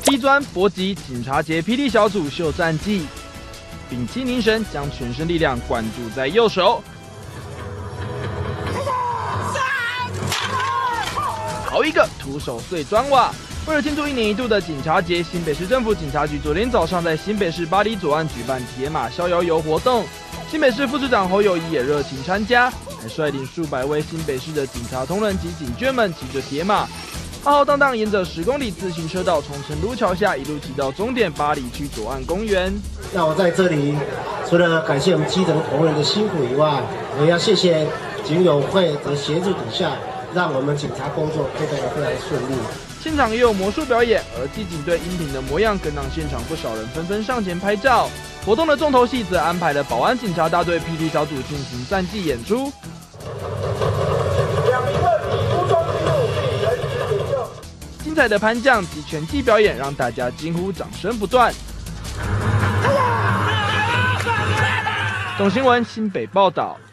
低专搏击警察节霹雳小组秀战绩，屏气凝神，将全身力量灌注在右手。好一个徒手碎砖瓦！为了庆祝1年1度的警察节，新北市政府警察局昨天早上在新北市巴黎左岸举办铁马逍遥游活动，新北市副市长侯友宜也热情参加，还率领数百位新北市的警察同仁及警眷们骑着铁马，浩浩荡荡沿着10公里自行车道，从成都桥下一路骑到终点巴黎区左岸公园。 那我在这里除了感谢我们基层同仁的辛苦以外，也要谢谢警友会的协助底下，让我们警察工作非常顺利。 现场也有魔术表演，而纪警队英挺的模样更让现场不少人纷纷上前拍照。活动的重头戏则安排了保安警察大队霹雳小组进行战绩演出。精彩的攀将及拳击表演让大家惊呼掌声不断。董新闻新北报道。